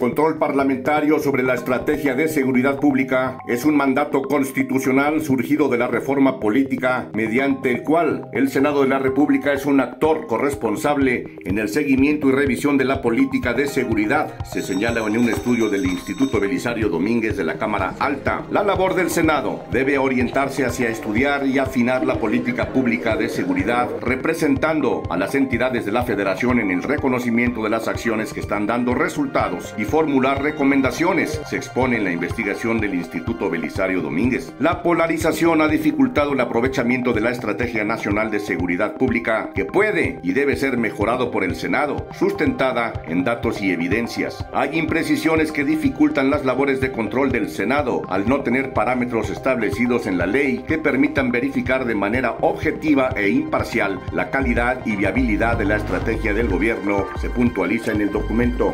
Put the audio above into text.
control parlamentario sobre la estrategia de seguridad pública es un mandato constitucional surgido de la reforma política mediante el cual el Senado de la República es un actor corresponsable en el seguimiento y revisión de la política de seguridad, se señala en un estudio del Instituto Belisario Domínguez de la Cámara Alta. La labor del Senado debe orientarse hacia estudiar y afinar la política pública de seguridad, representando a las entidades de la Federación en el reconocimiento de las acciones que están dando resultados y formular recomendaciones, se expone en la investigación del Instituto Belisario Domínguez. La polarización ha dificultado el aprovechamiento de la Estrategia Nacional de Seguridad Pública, que puede y debe ser mejorado por el Senado, sustentada en datos y evidencias. Hay imprecisiones que dificultan las labores de control del Senado al no tener parámetros establecidos en la ley que permitan verificar de manera objetiva e imparcial la calidad y viabilidad de la estrategia del gobierno, se puntualiza en el documento.